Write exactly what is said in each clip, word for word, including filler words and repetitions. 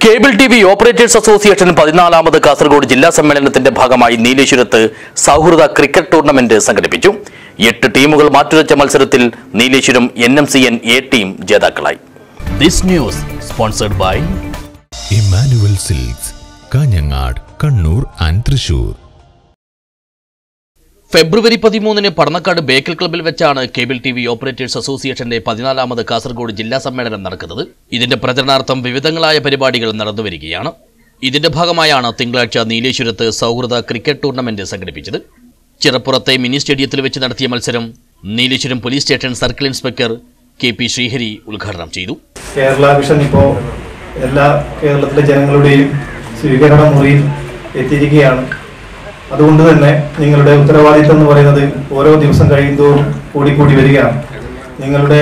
Cable T V operators association പതിനാലാമത് കാസർഗോഡ് ജില്ലാ സമ്മേളനത്തിന്റെ ഭാഗമായി നീലേശ്വരത്ത് സൗഹൃദ ക്രിക്കറ്റ് ടൂർണമെന്റ് സംഘടിപ്പിച്ചു. എട്ട് ടീമുകൾ മാറ്റുരച്ച മത്സരത്തിൽ Nileshwaram N M C N A team ജേതാക്കളായി. This news sponsored by Emmanuel silks, Kanhangad, Kannur and Thrissur. February പതിമൂന്നിന് പടന്നക്കാട് ബേക്കൽ ക്ലബ്ബിൽ വെച്ചാണ് കേബിൾ ടി വി ഓപ്പറേറ്റേഴ്സ് അസോസിയേഷന്റെ പതിനാലാമത് കാസർഗോഡ് ജില്ലാ സമ്മേളനം നടക്കുന്നത്. ഇതിന്റെ പ്രചരണാർത്ഥം വിവിധങ്ങളായ പരിപാടികൾ നടന്നുവരികയാണ്. ഇതിന്റെ ഭാഗമായാണ് തിങ്കളാഴ്ച നീലേശ്വരത്ത് സൗഹൃദ ക്രിക്കറ്റ് ടൂർണമെന്റ് സംഘടിപ്പിച്ചത്. ചിറപ്പുറത്തെ മിനി സ്റ്റേഡിയത്തിൽ വെച്ച് നടത്തിയ മത്സരം Nileshwaram police station circle inspector K P Sreehari ഉദ്ഘാടനം ചെയ്തു. കേരള വിഷൻ ഇപ്പോൾ എല്ലാ കേരളത്തിലെ ജനങ്ങളുടെയും സ്വീകരണ മുറിയിൽ എത്തിയിരിക്കുകയാണ്. അതുകൊണ്ട് തന്നെ നിങ്ങളുടെ ഉത്തരവാദിത്തം എന്ന് പറയുന്നത് ഓരോ ദിവസം കഴിയുന്തോറും കൂടിക്കൂടി വരികയാണ്. നിങ്ങളുടെ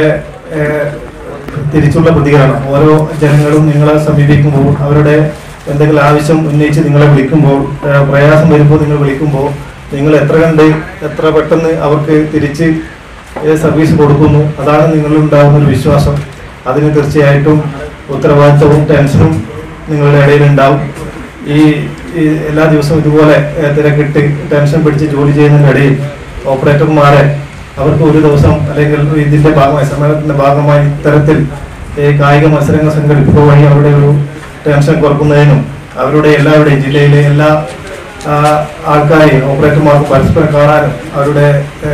തിരിച്ചുള്ള പ്രതികരണം, ഓരോ ജനങ്ങളും നിങ്ങളെ സമീപിക്കുമ്പോൾ, അവരുടെ എന്തെങ്കിലും ആവശ്യം ഉന്നയിച്ച് നിങ്ങളെ വിളിക്കുമ്പോൾ, പ്രയാസം വരുമ്പോൾ നിങ്ങൾ വിളിക്കുമ്പോൾ, നിങ്ങൾ എത്ര കണ്ട് എത്ര പെട്ടെന്ന് അവർക്ക് തിരിച്ച് സർവീസ് കൊടുക്കുന്നു, അതാണ് നിങ്ങളുണ്ടാകുന്ന ഒരു വിശ്വാസം. അതിന് തീർച്ചയായിട്ടും ഉത്തരവാദിത്തവും ടെൻഷനും നിങ്ങളുടെ ഇടയിലുണ്ടാവും. ഈ എല്ലാ ദിവസവും ഇതുപോലെ തിരക്കിട്ട് ടെൻഷൻ പിടിച്ച് ജോലി ചെയ്യുന്നതിനിടയിൽ ഓപ്പറേറ്റർമാരെ അവർക്ക് ഒരു ദിവസം അല്ലെങ്കിൽ ഇതിന്റെ ഭാഗമായി സമ്മേളനത്തിന്റെ ഭാഗമായി ഇത്തരത്തിൽ കായിക മത്സരങ്ങൾ സംഘടിപ്പിക്കുക വഴി അവരുടെ ഒരു ടെൻഷൻ കുറക്കുന്നതിനും അവരുടെ എല്ലാവരുടെയും ജില്ലയിലെ എല്ലാ ആൾക്കാരെയും ഓപ്പറേറ്റർമാർക്ക് പരസ്പരം കാണാനും അവരുടെ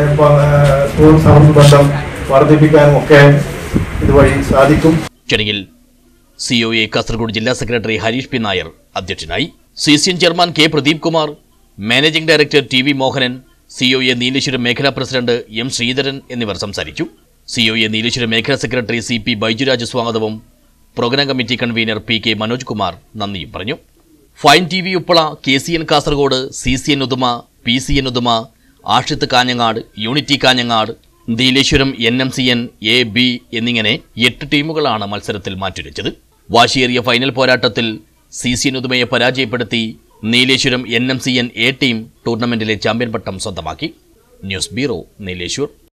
സൗഹൃദ ബന്ധം വർദ്ധിപ്പിക്കാനും ഒക്കെ ഇതുവഴി സാധിക്കും. ചടങ്ങിൽ സി ഒ എ കാസർഗോഡ് ജില്ലാ സെക്രട്ടറി ഹരീഷ് പി നായർ അധ്യക്ഷനായി. C C N chairman K Pradeep Kumar, managing director T V Mohanan, C O A Nileshwaram മേഖലാ പ്രസിഡന്റ് എം ശ്രീധരൻ എന്നിവർ സംസാരിച്ചു. സി ഒ എ നീലേശ്വരം മേഖലാ സെക്രട്ടറി സി പി ബൈജുരാജ് സ്വാഗതവും program committee convener P K Manoj Kumar നന്ദിയും പറഞ്ഞു. Fine T V Uppala, K C N Kasaragod, C C N Uduma, P C N Uduma, Ashith Kanhangad, unity Kanhangad, Nileshwaram N M C N A B എന്നിങ്ങനെ എട്ട് ടീമുകളാണ് മത്സരത്തിൽ മാറ്റുരച്ചത്. വാശിയേറിയ ഫൈനൽ പോരാട്ടത്തിൽ സി സി എൻ ഉദുമയെ പരാജയപ്പെടുത്തി Nileshwaram N M C N A team ടൂർണമെന്റിലെ ചാമ്പ്യൻ പട്ടം സ്വന്തമാക്കി. News bureau, Nileshwar.